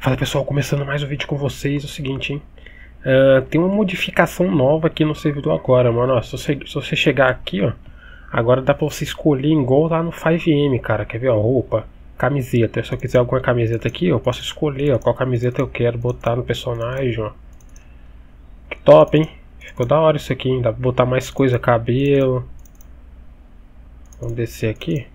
Fala pessoal, começando mais um vídeo com vocês. É o seguinte, hein? Tem uma modificação nova aqui no servidor agora, mano. Ó, se você chegar aqui, ó, agora dá pra você escolher igual lá no 5M, cara. Quer ver, ó, roupa, camiseta. Se eu quiser alguma camiseta aqui, eu posso escolher, ó, qual camiseta eu quero botar no personagem, ó. Que top, hein? Ficou da hora isso aqui, hein? Dá pra botar mais coisa, cabelo. Vamos descer aqui.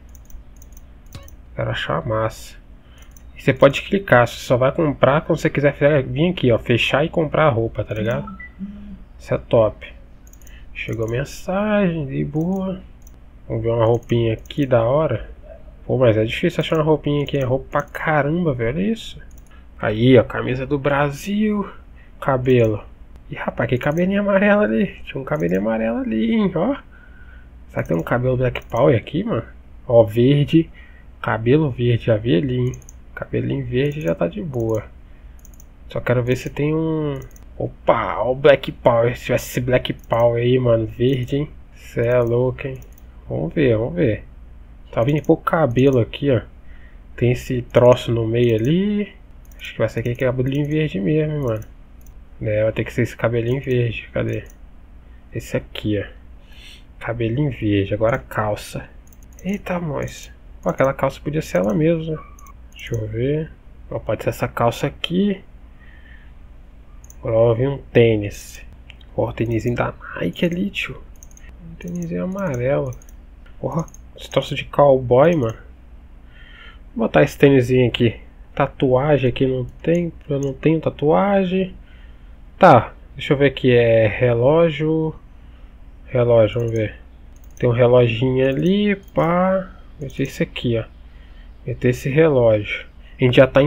Quero achar massa. Você pode clicar, você só vai comprar quando você quiser vir aqui, ó, fechar e comprar a roupa, tá ligado? Isso é top. Chegou mensagem, de boa. Vamos ver uma roupinha aqui da hora. Pô, mas é difícil achar uma roupinha aqui, é roupa pra caramba, velho, é isso. Aí, ó, camisa do Brasil, cabelo. Ih, rapaz, que cabelinho amarelo ali. Tinha um cabelinho amarelo ali, hein, ó. Será que tem um cabelo Black Power aqui, mano? Ó, verde, cabelo verde, já vi ali, hein. Cabelinho verde já tá de boa. Só quero ver se tem um... Opa, ó o Black Power. Se tivesse esse Black Power aí, mano, verde, hein. Cê é louco, hein. Vamos ver, vamos ver. Tá vindo pouco cabelo aqui, ó. Tem esse troço no meio ali. Acho que vai ser aquele cabelinho verde mesmo, hein, mano. É, vai ter que ser esse cabelinho verde. Cadê? Esse aqui, ó. Cabelinho verde. Agora a calça. Eita, nós. Ó, aquela calça podia ser ela mesma, né? Deixa eu ver. Ó, pode ser essa calça aqui. Agora vir um tênis. Ó, o tênisinho da Nike ali, tio. Um tênisinho amarelo. Porra, esse troço de cowboy, mano. Vou botar esse tênisinho aqui. Tatuagem aqui não tem. Eu não tenho tatuagem. Tá, deixa eu ver aqui. É relógio. Relógio, vamos ver. Tem um reloginho ali. Pá. Meter esse aqui, ó. Meter esse relógio. A gente já tá em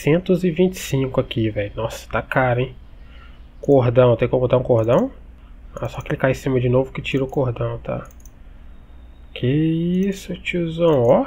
625 aqui, velho. Nossa, tá caro, hein? Cordão, tem como botar um cordão? Ah, só clicar em cima de novo que tira o cordão, tá? Que isso, tiozão, ó.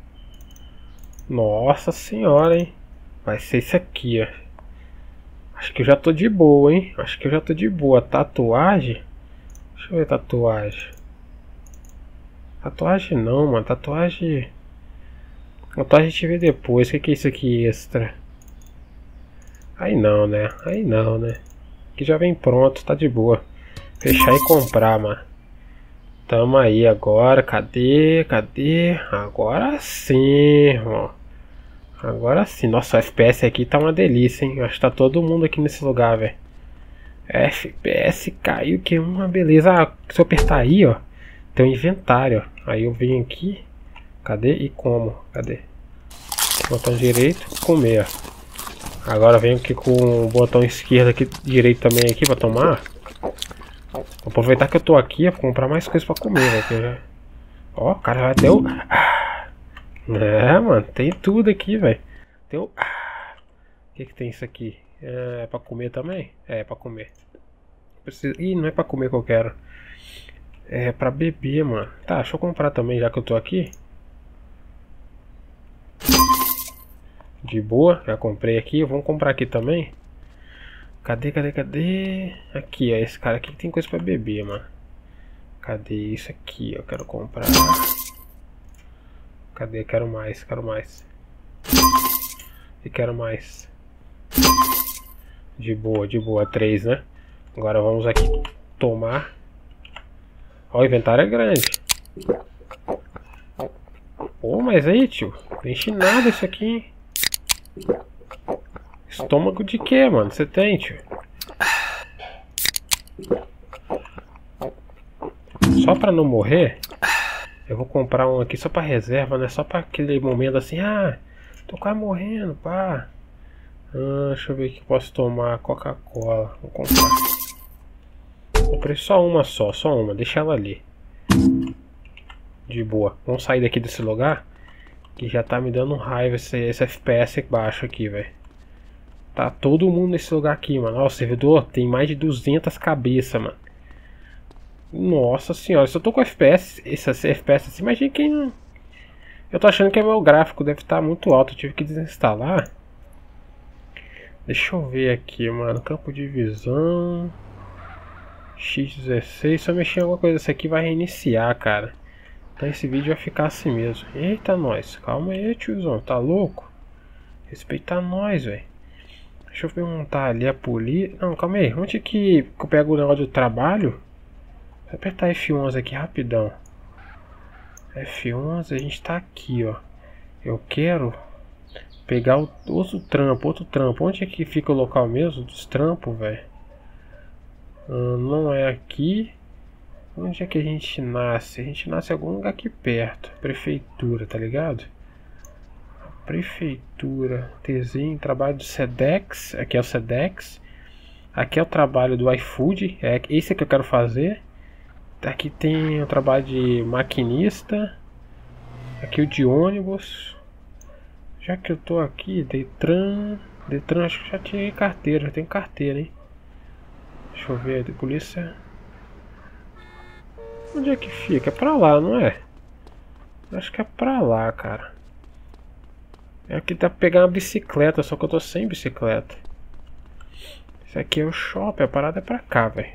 Nossa senhora, hein? Vai ser esse aqui, ó. Acho que eu já tô de boa, hein? Acho que eu já tô de boa. Tatuagem? Deixa eu ver tatuagem. Tatuagem não, mano. Tatuagem... Então a gente vê depois. O que é isso aqui extra? Aí não, né? Aí não, né? Aqui já vem pronto, tá de boa. Fechar e comprar, mano. Tamo aí agora. Cadê? Cadê? Agora sim, irmão. Agora sim. Nossa, o FPS aqui tá uma delícia, hein? Acho que tá todo mundo aqui nesse lugar, velho. FPS caiu, que uma beleza. Ah, se eu apertar aí, ó, tem um inventário, ó. Aí eu venho aqui. Cadê e como? Cadê? Botão direito, comer. Agora venho aqui com o botão esquerdo aqui, direito também aqui pra tomar. Vou aproveitar que eu tô aqui, vou comprar mais coisas pra comer, velho. Ó, o cara vai ter o... É, mano, tem tudo aqui, velho. Tem o... O que tem isso aqui? É pra comer também? É, pra comer. Ih, não é pra comer que eu quero. É pra beber, mano. Tá, deixa eu comprar também, já que eu tô aqui. De boa, já comprei aqui, vamos comprar aqui também. Cadê, cadê, cadê? Aqui, ó, esse cara aqui tem coisa pra beber, mano. Cadê isso aqui? Eu quero comprar. Cadê? Quero mais, quero mais. E quero mais. De boa, 3, né? Agora vamos aqui tomar. Ó, o inventário é grande. Pô, mas aí, tio, não enche nada isso aqui, hein? Estômago de quê, mano? Você tem, tio? Só pra não morrer, eu vou comprar um aqui só pra reserva, né? Só pra aquele momento assim, ah, tô quase morrendo, pá. Deixa eu ver o que eu posso tomar. Coca-Cola. Vou comprar. Comprei só uma, só uma, deixa ela ali. De boa. Vamos sair daqui desse lugar, que já tá me dando raiva esse FPS baixo aqui, velho. Tá todo mundo nesse lugar aqui, mano. Ó, o servidor tem mais de 200 cabeças, mano. Nossa senhora, se eu tô com FPS, esse FPS assim, imagina quem não... Eu tô achando que é meu gráfico, deve estar muito alto, eu tive que desinstalar. Deixa eu ver aqui, mano. Campo de visão X16, se eu mexer em alguma coisa, isso aqui vai reiniciar, cara. Então esse vídeo vai ficar assim mesmo. Eita, nós. Calma aí, tiozão. Tá louco? Respeita nós, velho. Deixa eu perguntar ali a polícia. Não, calma aí. Onde que eu pego o negócio do trabalho? Vou apertar F11 aqui rapidão. F11, a gente tá aqui, ó. Eu quero pegar o outro trampo. Onde é que fica o local mesmo dos trampos, velho? Não é aqui. Onde é que a gente nasce? A gente nasce em algum lugar aqui perto. Prefeitura, tá ligado? Prefeitura. Desenho, trabalho do Sedex. Aqui é o Sedex. Aqui é o trabalho do iFood. É esse que eu quero fazer. Aqui tem o trabalho de maquinista. Aqui o de ônibus. Já que eu tô aqui, Detran, acho que já tinha carteira, já tem carteira, hein? Deixa eu ver, de polícia. Onde é que fica? É pra lá, não é? Acho que é pra lá, cara. É aqui dá pra pegar uma bicicleta, só que eu tô sem bicicleta. Isso aqui é o shopping, a parada é pra cá, velho.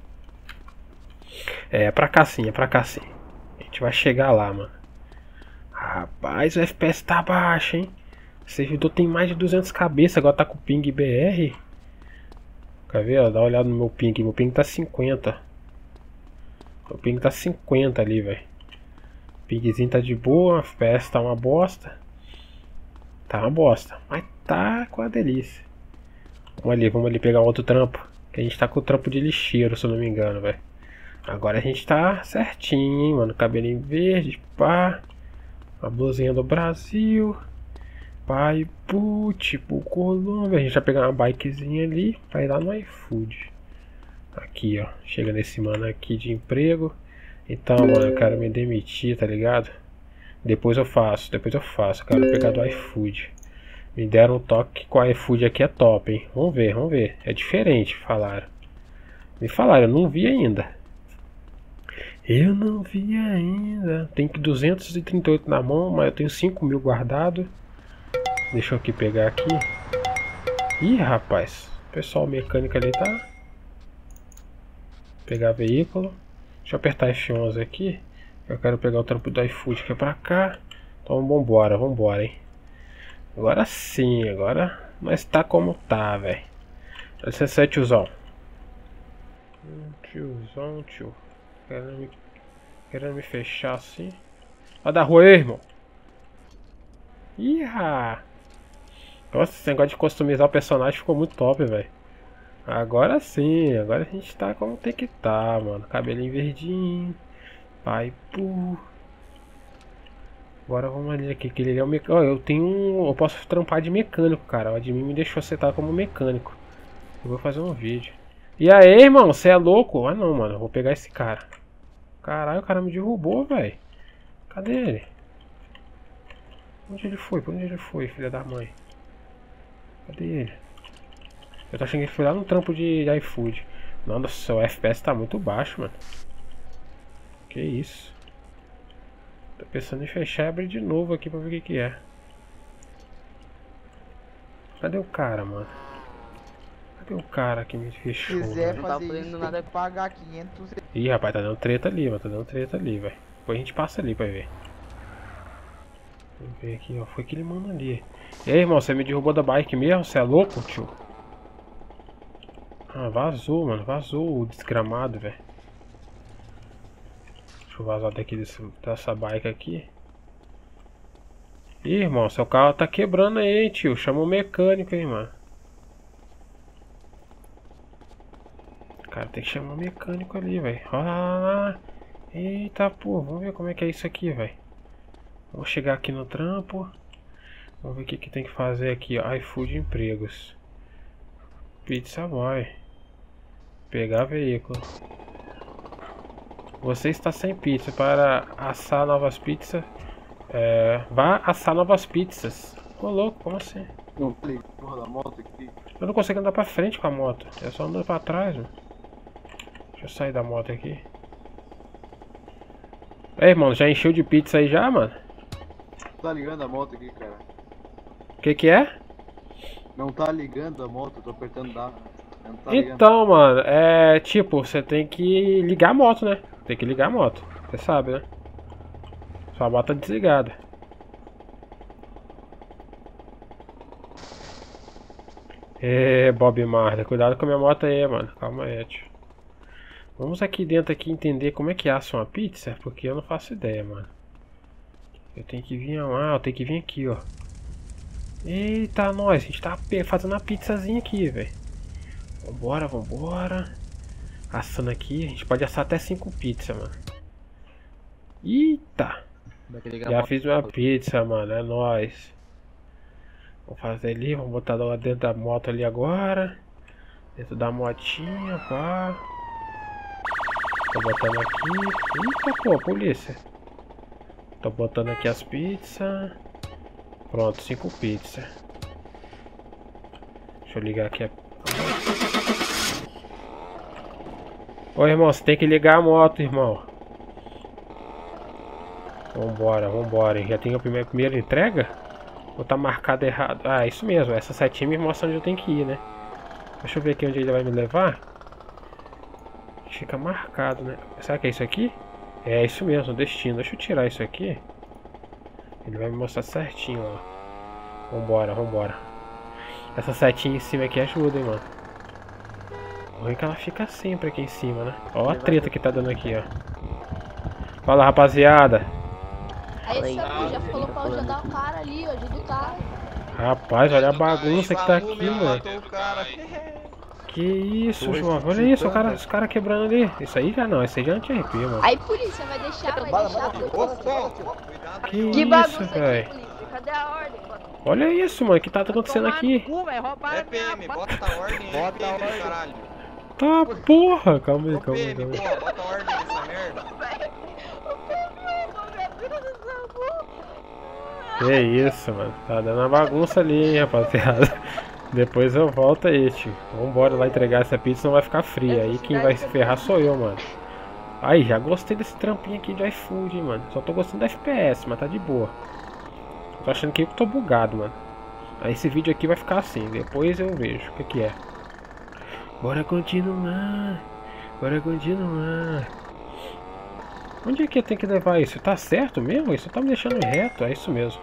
É pra cá sim, é pra cá sim. A gente vai chegar lá, mano. Rapaz, o FPS tá baixo, hein? O servidor tem mais de 200 cabeças, agora tá com ping BR. Quer ver? Ó, dá uma olhada no meu ping. Meu ping tá 50. Meu ping tá 50 ali, velho. Pingzinho tá de boa, o FPS tá uma bosta. Tá uma bosta, mas tá com a delícia. Vamos ali pegar outro trampo. Que a gente tá com o trampo de lixeiro, se eu não me engano, velho. Agora a gente tá certinho, hein, mano. Cabelinho verde, pá. A blusinha do Brasil. Pai, tipo Colômbia. A gente vai pegar uma bikezinha ali pra ir lá no iFood. Aqui, ó. Chega nesse mano aqui de emprego. Então, mano, eu quero me demitir, tá ligado? Depois eu faço. Eu quero pegar do iFood. Me deram um toque que o iFood aqui é top, hein? Vamos ver. É diferente, falaram. Me falaram, eu não vi ainda. Tem 238 na mão, mas eu tenho 5.000 guardado. Deixa eu aqui pegar aqui. Ih, rapaz. O pessoal mecânico ali tá. Pegar veículo. Deixa eu apertar F11 aqui. Eu quero pegar o trampo do iFood que é pra cá. Então vambora, hein. Agora sim, agora nós tá como tá, velho. Dá licença, tiozão. Tio. Querendo me fechar assim. Vai da rua aí, irmão. Iha! Nossa, esse negócio de customizar o personagem ficou muito top, velho. Agora sim, agora a gente tá como tem que tá, mano. Cabelinho verdinho. Pai, pu. Agora vamos ali aqui, que ele é o mecânico. Eu posso trampar de mecânico, cara. O admin me deixou setar como mecânico. Eu vou fazer um vídeo. E aí, irmão, você é louco? Ah não, mano, eu vou pegar esse cara. Caralho, o cara me derrubou, velho. Cadê ele? Onde ele foi? Pra onde ele foi, filha da mãe? Cadê ele? Eu tô achando que ele foi lá no trampo de iFood. Nossa, o FPS tá muito baixo, mano. Que isso? Tô pensando em fechar e abrir de novo aqui pra ver o que é. Cadê o cara, mano? Cadê o cara que me fechou? Se quiser mano? fazer isso, tem que pagar 500. Ih, rapaz, tá dando treta ali, mano. Tá dando treta ali, velho. Depois a gente passa ali pra ver. Vamos ver aqui, ó. Foi aquele mano ali. E aí, irmão, você me derrubou da bike mesmo? Você é louco, tio? Ah, vazou, mano. Vazou o desgramado, velho. Deixa eu vazar daqui dessa bike aqui. Ih, irmão, seu carro tá quebrando aí, hein, tio. Chama o mecânico, hein, mano. Cara, tem que chamar o mecânico ali, velho. Olha lá. Eita, pô. Vamos ver como é que é isso aqui, velho. Vou chegar aqui no trampo. Vamos ver o que tem que fazer aqui, ó. iFood empregos. Pizza Boy. Pegar veículo. Você está sem pizza. Para assar novas pizzas. Vá assar novas pizzas. Ô louco, como assim? Não, porra da moto aqui. Eu não consigo andar pra frente com a moto. É só andar pra trás, mano. Deixa eu sair da moto aqui. Ei, irmão, já encheu de pizza aí já, mano? Tá ligando a moto aqui, cara. O que é? Não tá ligando a moto, eu tô apertando da. Não tá Então, mano, tipo, você tem que ligar a moto, né? Tem que ligar a moto. Você sabe, né? Sua moto tá desligada. É, Bob Marley, cuidado com a minha moto aí, mano. Calma aí, tio. Vamos aqui dentro aqui entender como é que assa uma pizza, porque eu não faço ideia, mano. Eu tenho que vir lá, eu tenho que vir aqui, ó. Eita, nós, a gente tá fazendo uma pizzazinha aqui, velho. Vambora, vambora. Assando aqui, a gente pode assar até 5 pizzas, mano. Eita! Já fiz uma pizza, mano, é nóis. Vamos fazer ali, vamos botar lá dentro da moto ali agora. Dentro da motinha, pá. Tô botando aqui. Eita, pô, polícia. Tô botando aqui as pizzas. Pronto, 5 pizzas. Deixa eu ligar aqui. Ô, irmão, você tem que ligar a moto, irmão. Vambora, vambora. Já tem a primeira entrega? Ou tá marcado errado? Ah, isso mesmo. Essa setinha me mostra onde eu tenho que ir, né? Deixa eu ver aqui onde ele vai me levar. Fica marcado, né? Será que é isso aqui? É isso mesmo, destino. Deixa eu tirar isso aqui. Ele vai me mostrar certinho, ó. Vambora, vambora. Essa setinha em cima aqui ajuda, hein, mano. O ruim é que ela fica sempre aqui em cima, né? Ó a treta que tá dando aqui, ó. Fala, rapaziada. Aí Samu já falou pra ajudar o cara ali, ó. Ajuda o cara. Rapaz, olha a bagunça que tá aqui, mano. Que isso, João? Olha isso, os cara quebrando ali. Isso aí já não, isso aí já não te arrepia, mano. Aí polícia vai deixar Que isso, velho? Cadê a ordem, mano? Olha isso, mano, o que tá acontecendo aqui? É PM, bota a ordem, bota a ordem, caralho. Tá, porra, calma aí, calma aí, calma aí. Pô, bota a ordem nessa merda. Que isso, mano, tá dando uma bagunça ali, hein, rapaziada. Depois eu volto aí, tio. Vambora lá entregar essa pizza, não vai ficar fria. Aí quem vai se ferrar sou eu, mano. Aí, já gostei desse trampinho aqui de iFood, hein, mano. Só tô gostando da FPS, mas tá de boa. Tô achando que eu tô bugado, mano. Aí esse vídeo aqui vai ficar assim, depois eu vejo o que é. Bora continuar. Bora continuar. Onde é que eu tenho que levar isso? Tá certo mesmo? Isso tá me deixando reto, é isso mesmo.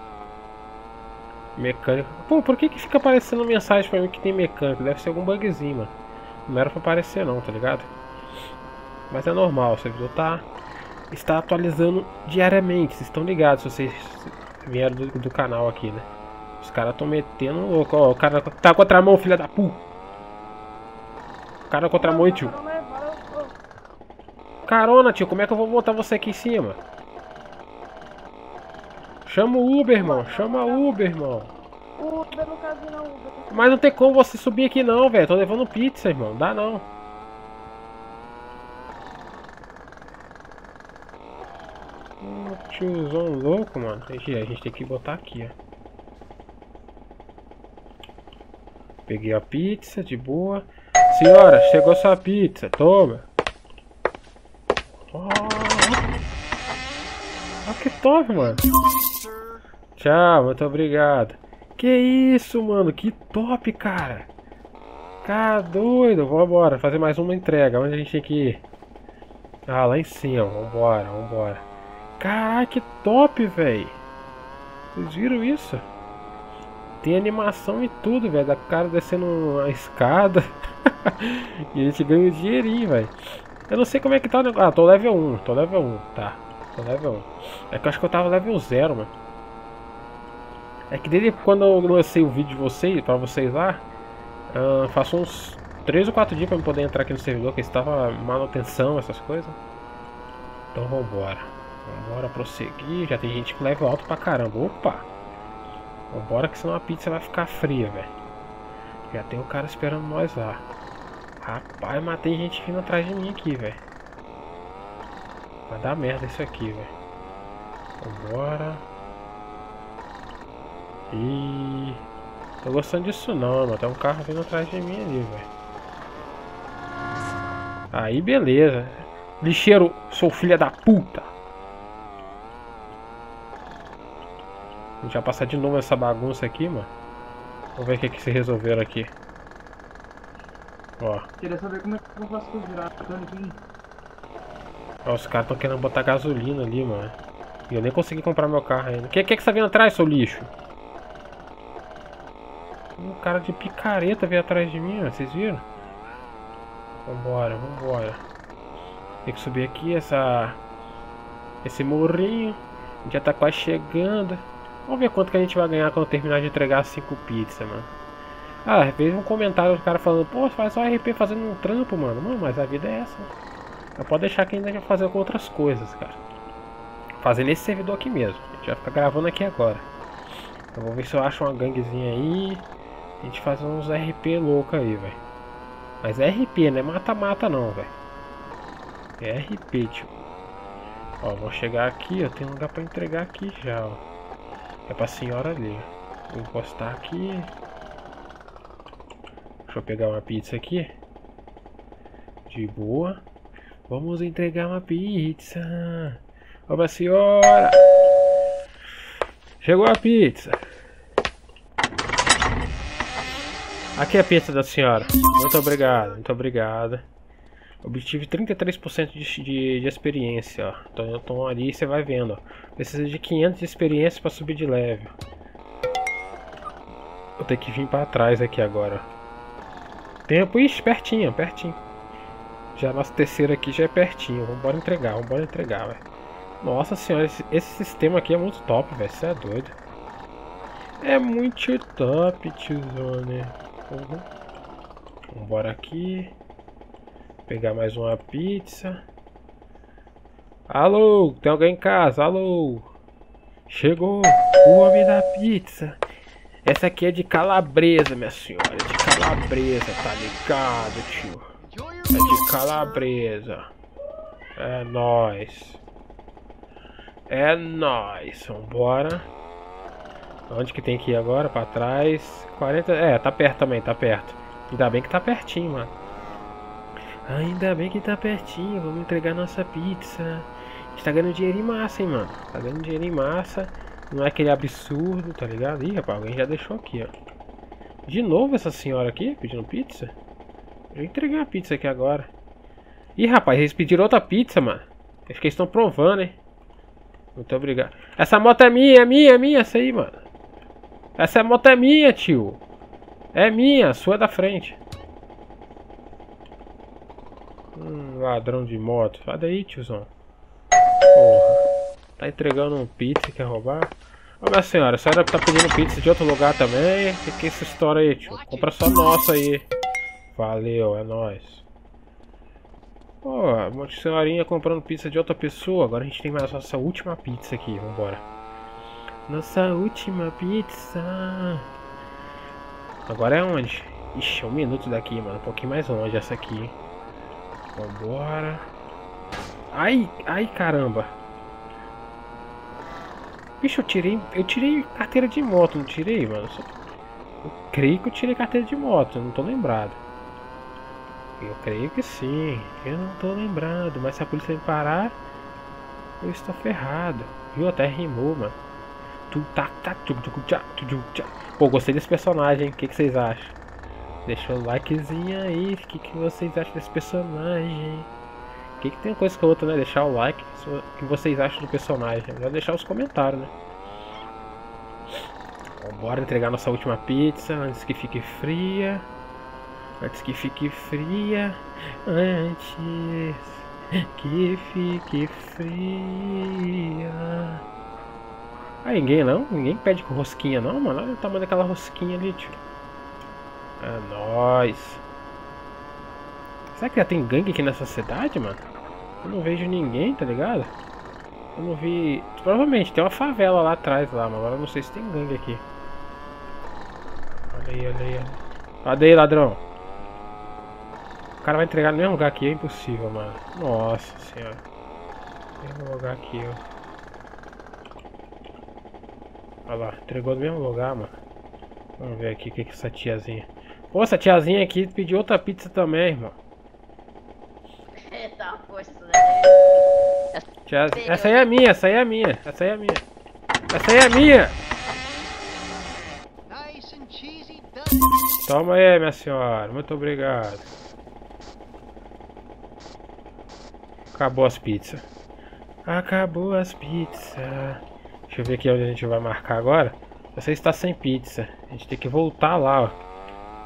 Mecânico. Pô, por que fica aparecendo mensagem pra mim que tem mecânico? Deve ser algum bugzinho, mano. Não era pra aparecer não, tá ligado? Mas é normal, o servidor está atualizando diariamente. Vocês estão ligados se vocês vieram do canal aqui, né? Os caras estão metendo louco. Ó, o cara tá com a mão, filha da puta. O cara contra a mão, tio. Carona, tio, como é que eu vou botar você aqui em cima? Chama o Uber, irmão. Chama o Uber, irmão. O Uber não cabe não, Uber. Mas não tem como você subir aqui não, velho. Tô levando pizza, irmão. Dá não. Tiozão louco, mano. A gente tem que botar aqui, ó. Peguei a pizza, de boa. Senhora, chegou sua pizza. Toma. Olha que top, mano. Tchau, muito obrigado. Que isso, mano. Que top, cara. Cara, doido. Vambora, fazer mais uma entrega. Onde a gente tem que ir? Ah, lá em cima. Vambora, vambora. Caraca, que top, velho. Vocês viram isso? Tem animação e tudo, velho. Da cara descendo a escada. E a gente ganha um dinheirinho, velho. Eu não sei como é que tá o negócio. Ah, tô level 1. Tô level 1, tá. Tô level 1. É que eu acho que eu tava level 0, mano. É que desde quando eu lancei o vídeo de vocês, pra vocês lá, faço uns 3 ou 4 dias pra eu poder entrar aqui no servidor, que estava manutenção, essas coisas. Então vambora. Vambora prosseguir. Já tem gente com level alto pra caramba. Opa! Vambora, que senão a pizza vai ficar fria, velho. Já tem um cara esperando nós lá. Rapaz, mas tem gente vindo atrás de mim aqui, velho. Vai dar merda isso aqui, velho. Vambora. Ih, tô gostando disso não, mano. Tem um carro vindo atrás de mim ali, velho. Aí beleza. Lixeiro, sou filha da puta. A gente vai passar de novo essa bagunça aqui, mano. Vamos ver o que se resolveram aqui. Ó. Queria saber como é que eu faço virar aqui. Ó, os caras estão querendo botar gasolina ali, mano. E eu nem consegui comprar meu carro ainda. O que você tá vindo atrás, seu lixo? cara de picareta veio atrás de mim, ó. Vocês viram? Vambora, vambora. Tem que subir aqui esse morrinho. A gente já tá quase chegando. Vamos ver quanto que a gente vai ganhar quando terminar de entregar as 5 pizzas, mano. Ah, veio um comentário do cara falando: pô, faz só RP fazendo um trampo, mano. Mano, mas a vida é essa. Não pode deixar que ainda vai fazer com outras coisas, cara. Fazer nesse servidor aqui mesmo. A gente vai ficar gravando aqui agora. Eu vou ver se eu acho uma ganguezinha aí. A gente faz uns RP louco aí, velho. Mas é RP, não é mata-mata não, velho. É RP, tio. Ó, vou chegar aqui, ó. Tem um lugar pra entregar aqui já, ó. É pra senhora ali. Vou encostar aqui. Deixa eu pegar uma pizza aqui. De boa. Vamos entregar uma pizza. Ó, pra senhora. Chegou a pizza. Aqui é a pizza da senhora. Muito obrigado, muito obrigado. Obtive 33% de experiência, ó. Então ali você vai vendo, ó. Precisa de 500 de experiência para subir de level. Vou ter que vir para trás aqui agora. Tempo, ixi, pertinho, pertinho. Já nosso terceiro aqui já é pertinho. Vambora entregar, velho. Nossa senhora, esse sistema aqui é muito top, velho. Você é doido. É muito top, tiozão, né? Vambora aqui. Pegar mais uma pizza. Alô, tem alguém em casa? Alô. Chegou o homem da pizza. Essa aqui é de calabresa, minha senhora. É de calabresa, tá ligado, tio? É de calabresa. É nóis. É nóis. Vambora. Onde que tem que ir agora? Pra trás. 40. É, tá perto também, tá perto. Ainda bem que tá pertinho, mano. Ainda bem que tá pertinho. Vamos entregar nossa pizza. A gente tá ganhando dinheiro em massa, hein, mano. Tá ganhando dinheiro em massa. Não é aquele absurdo, tá ligado? Ih, rapaz, alguém já deixou aqui, ó. De novo essa senhora aqui pedindo pizza. Eu entreguei a pizza aqui agora. Ih, rapaz, eles pediram outra pizza, mano. Acho que eles estão provando, hein. Muito obrigado. Essa moto é minha, essa aí, mano. Essa moto é minha, tio. É minha, a sua é da frente. Ladrão de moto. Sai daí, tiozão. Porra. Tá entregando um pizza, quer roubar? Ô, minha senhora, a senhora tá pedindo pizza de outro lugar também? Que é essa história aí, tio? Compra só nossa aí. Valeu, é nóis. Pô, uma senhorinha comprando pizza de outra pessoa. Agora a gente tem mais nossa última pizza aqui. Vambora. Nossa última pizza. Agora é onde? Ixi, é 1 minuto daqui, mano. Um pouquinho mais longe essa aqui. Vambora. Ai, ai, caramba. Bicho, eu tirei carteira de moto, não tirei, mano? Eu creio que eu tirei carteira de moto, não tô lembrado. Eu creio que sim, eu não tô lembrado. Mas se a polícia me parar, eu estou ferrado. Viu? Até rimou, mano. Pô, gostei desse personagem, o que vocês acham? Deixa o likezinho aí, o que vocês acham desse personagem? Que tem coisa com a outra, né? Deixar o like, o que vocês acham do personagem. É melhor deixar os comentários, né? Bora entregar nossa última pizza antes que fique fria. Antes que fique fria. Antes que fique fria. Ah, ninguém não? Ninguém pede com rosquinha não, mano? Olha o tamanho daquela rosquinha ali, tio. É nóis. Será que já tem gangue aqui nessa cidade, mano? Eu não vejo ninguém, tá ligado? Eu não vi... Provavelmente tem uma favela lá atrás, lá, mas agora eu não sei se tem gangue aqui. Olha aí, olha aí. Cadê aí, ladrão? O cara vai entregar no mesmo lugar aqui, é impossível, mano. Nossa senhora. Mesmo lugar aqui, ó. Olha lá, entregou no mesmo lugar, mano. Vamos ver aqui o que é essa tiazinha. Pô, essa tiazinha aqui pediu outra pizza também, irmão. Eita, força, né? Tiazinha. Essa aí é minha, essa aí é minha, essa aí é minha. Essa aí é minha! Toma aí, minha senhora. Muito obrigado. Acabou as pizzas. Acabou as pizzas. Deixa eu ver aqui onde a gente vai marcar agora. Você está sem pizza. A gente tem que voltar lá, ó.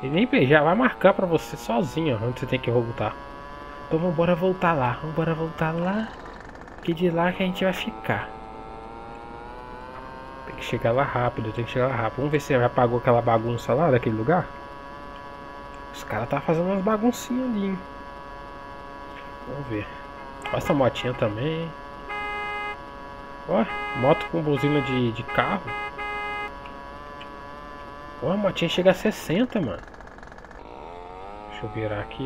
Ele nem já vai marcar pra você sozinho, ó, onde você tem que voltar. Então vambora voltar lá. Vambora voltar lá. Que de lá que a gente vai ficar. Tem que chegar lá rápido, tem que chegar lá rápido. Vamos ver se já apagou aquela bagunça lá daquele lugar. Os caras tá fazendo umas baguncinhas ali, hein? Vamos ver. Olha essa motinha também. Ó, moto com buzina de carro. Ó, a motinha chega a 60, mano. Deixa eu virar aqui.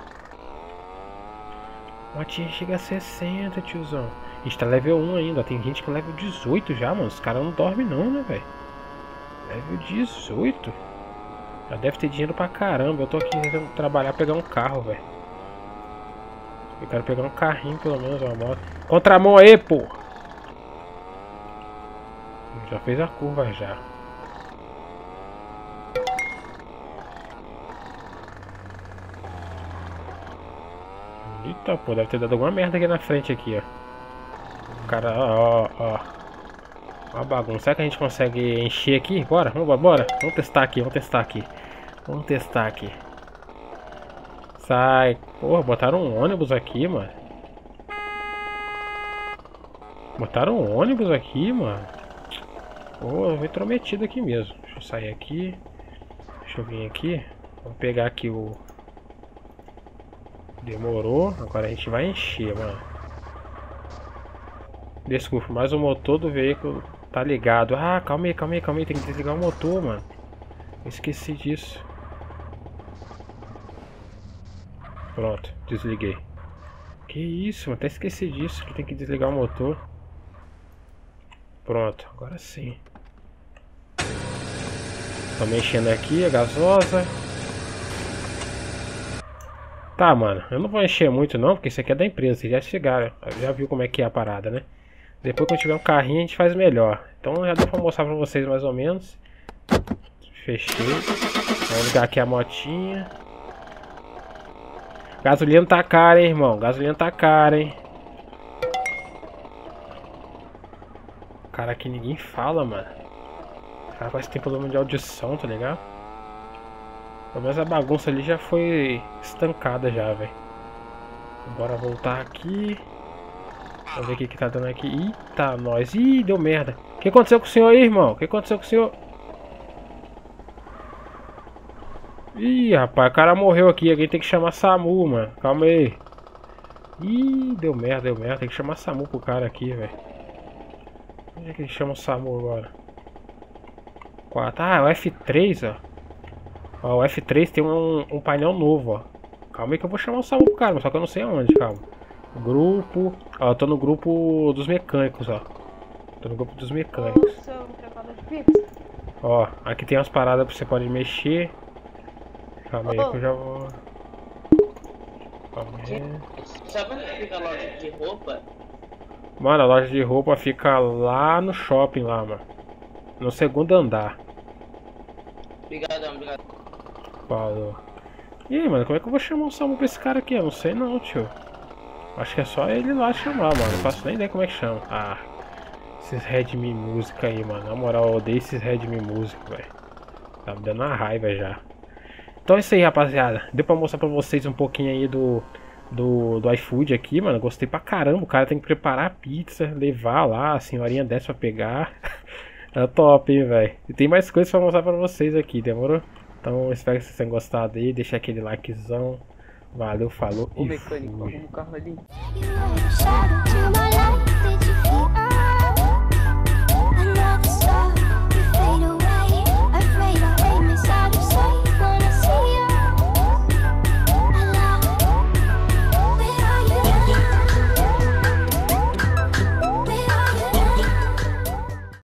A motinha chega a 60, tiozão. A gente tá level 1 ainda. Tem gente que é level 18 já, mano. Os caras não dormem não, né, velho? Level 18. Já deve ter dinheiro pra caramba. Eu tô aqui tentando trabalhar, pegar um carro, velho. Eu quero pegar um carrinho, pelo menos, uma moto. Contramão aí, pô! Já fez a curva, já. Eita, pô, deve ter dado alguma merda aqui na frente, aqui, ó. O cara, ó. Uma bagunça. Será que a gente consegue encher aqui? Bora, bora. Vamos testar aqui, Vamos testar aqui. Sai. Porra, botaram um ônibus aqui, mano. Botaram um ônibus aqui, mano. Pô, eu vou intrometido aqui mesmo. Deixa eu sair aqui. Deixa eu vir aqui. Vamos pegar aqui o... Demorou. Agora a gente vai encher, mano. Desculpa, mas o motor do veículo tá ligado. Ah, calma aí. Tem que desligar o motor, mano. Eu esqueci disso. Pronto, desliguei. Que isso, mano. Até esqueci disso. Que tem que desligar o motor. Pronto, agora sim. Tô mexendo aqui a gasosa. Tá, mano, eu não vou encher muito não, porque isso aqui é da empresa, vocês já chegaram, já viu como é que é a parada, né? Depois que eu tiver um carrinho a gente faz melhor. Então já deu pra mostrar pra vocês mais ou menos. Fechei. Vamos ligar aqui a motinha. Gasolina tá cara, hein, irmão, gasolina tá cara, hein. Cara, aqui ninguém fala, mano. Cara, parece que tem problema de audição, tá ligado? Pelo menos a bagunça ali já foi estancada já, velho. Bora voltar aqui. Vamos ver o que tá dando aqui. Eita, nós. Ih, deu merda. O que aconteceu com o senhor aí, irmão? O que aconteceu com o senhor? Ih, rapaz, o cara morreu aqui. Alguém tem que chamar SAMU, mano. Calma aí. Ih, deu merda. Tem que chamar SAMU pro cara aqui, velho. Onde é que ele chama o SAMU agora? 4. Ah, é o F3, ó. Ó, o F3 tem um painel novo, ó. Calma aí que eu vou chamar o SAMU pro cara, só que eu não sei aonde, calma. Grupo... Ó, eu tô no grupo dos mecânicos, ó. Tô no grupo dos mecânicos. Ó, aqui tem umas paradas que você pode mexer. Calma aí que eu já vou... Calma aí. Sabe onde fica a loja de roupa? Mano, a loja de roupa fica lá no shopping lá, mano. No segundo andar. Obrigadão. Falou. E aí, mano, como é que eu vou chamar o SAMU pra esse cara aqui? Eu não sei não, tio. Acho que é só ele lá chamar, mano. Não faço nem ideia como é que chama. Ah, esses Redmi Música aí, mano. Na moral, eu odeio esses Redmi Música, velho. Tá me dando uma raiva já. Então é isso aí, rapaziada. Deu pra mostrar pra vocês um pouquinho aí do iFood aqui, mano. Gostei pra caramba. O cara tem que preparar a pizza, levar lá, a senhorinha desce pra pegar. É top, hein, velho. E tem mais coisas pra mostrar pra vocês aqui, demorou? Então espero que vocês tenham gostado aí. Deixa aquele likezão. Valeu, falou O e mecânico, fui. arruma o carro ali.